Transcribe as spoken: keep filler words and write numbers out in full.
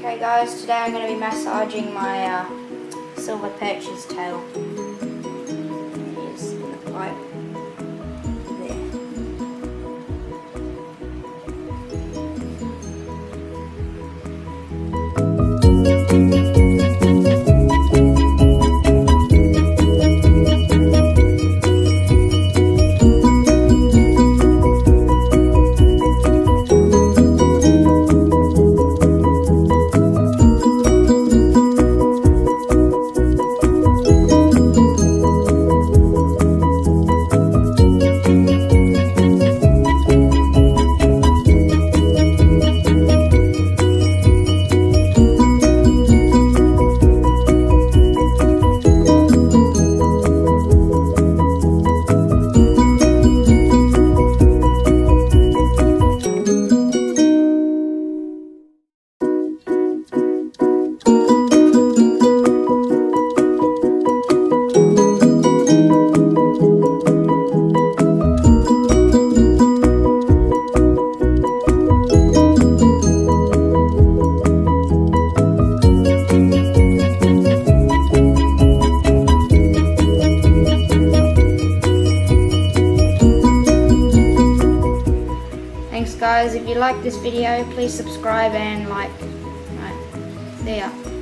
Okay guys, today I'm going to be massaging my uh, silver perch's tail. It is right there. Thanks guys, if you like this video, please subscribe and like. Right, see ya.